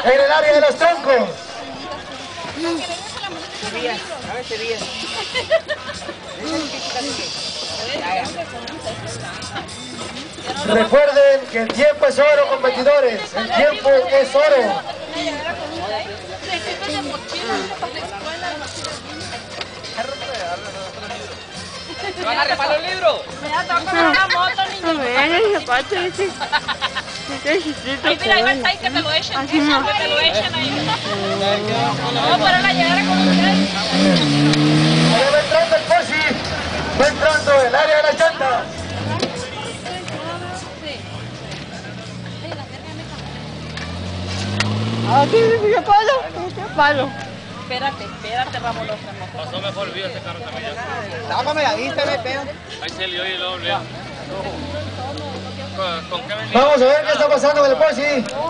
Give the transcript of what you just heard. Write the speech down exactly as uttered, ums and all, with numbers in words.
en el área de los troncos. A ver, se ríe. Recuerden que el tiempo es oro, competidores. El tiempo es oro. ¿Se van a repar los libros? Mira, te va a comprar una moto, niño. Vean el zapato ese. Ahí mira, ahí va el Tai, que te lo echen. Eso, que te lo echen ahí. Vamos a poner la llegada con ustedes. Ahí va entrando el Porsche. Va entrando el área de las llantas. Ah, ¿qué palo? ¿Qué palo? Espérate, espérate, vámonos. Pasó mejor vida este carro también. Tápame ahí, se me pega. Ahí se lió y luego, ¿Con qué venía? Vamos a ver qué está pasando con el Porsche.